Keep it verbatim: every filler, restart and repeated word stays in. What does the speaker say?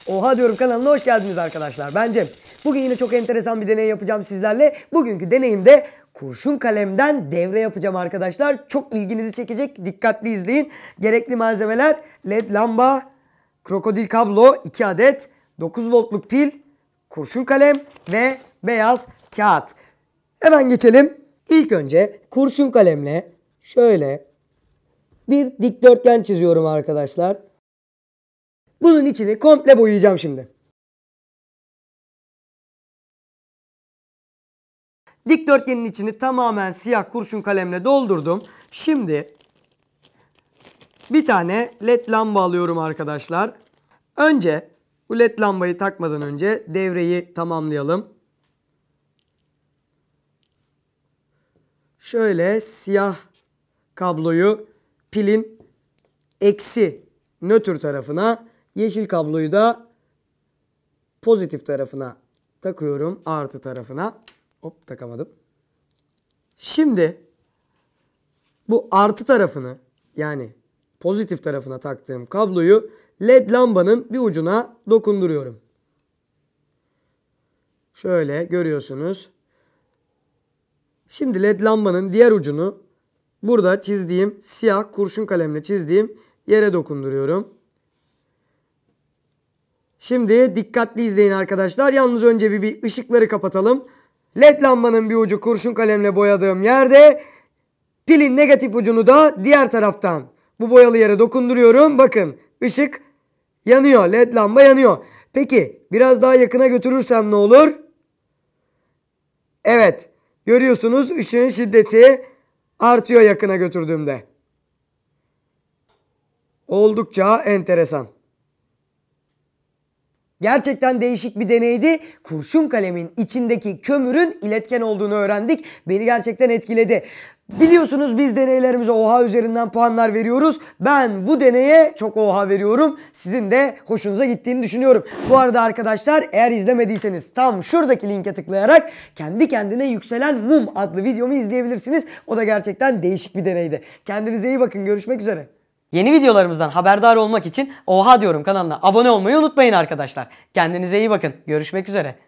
Oha diyorum kanalına hoş geldiniz arkadaşlar. Ben Cem. Bugün yine çok enteresan bir deney yapacağım sizlerle. Bugünkü deneyimde kurşun kalemden devre yapacağım arkadaşlar. Çok ilginizi çekecek. Dikkatli izleyin. Gerekli malzemeler led lamba, krokodil kablo iki adet, dokuz voltluk pil, kurşun kalem ve beyaz kağıt. Hemen geçelim. İlk önce kurşun kalemle şöyle bir dikdörtgen çiziyorum arkadaşlar. Bunun içini komple boyayacağım şimdi. Dikdörtgenin içini tamamen siyah kurşun kalemle doldurdum. Şimdi bir tane led lamba alıyorum arkadaşlar. Önce bu led lambayı takmadan önce devreyi tamamlayalım. Şöyle siyah kabloyu pilin eksi nötr tarafına, yeşil kabloyu da pozitif tarafına takıyorum, artı tarafına. Hop, takamadım. Şimdi bu artı tarafını, yani pozitif tarafına taktığım kabloyu led lambanın bir ucuna dokunduruyorum. Şöyle görüyorsunuz. Şimdi led lambanın diğer ucunu burada çizdiğim, siyah kurşun kalemle çizdiğim yere dokunduruyorum. Şimdi dikkatli izleyin arkadaşlar. Yalnız önce bir, bir ışıkları kapatalım. Led lambanın bir ucu kurşun kalemle boyadığım yerde, pilin negatif ucunu da diğer taraftan bu boyalı yere dokunduruyorum. Bakın, ışık yanıyor. Led lamba yanıyor. Peki biraz daha yakına götürürsem ne olur? Evet, görüyorsunuz ışığın şiddeti artıyor yakına götürdüğümde. Oldukça enteresan. Gerçekten değişik bir deneydi. Kurşun kalemin içindeki kömürün iletken olduğunu öğrendik. Beni gerçekten etkiledi. Biliyorsunuz biz deneylerimize oha üzerinden puanlar veriyoruz. Ben bu deneye çok oha veriyorum. Sizin de hoşunuza gittiğini düşünüyorum. Bu arada arkadaşlar, eğer izlemediyseniz tam şuradaki linke tıklayarak kendi kendine yükselen mum adlı videomu izleyebilirsiniz. O da gerçekten değişik bir deneydi. Kendinize iyi bakın. Görüşmek üzere. Yeni videolarımızdan haberdar olmak için Oha diyorum kanalına abone olmayı unutmayın arkadaşlar. Kendinize iyi bakın. Görüşmek üzere.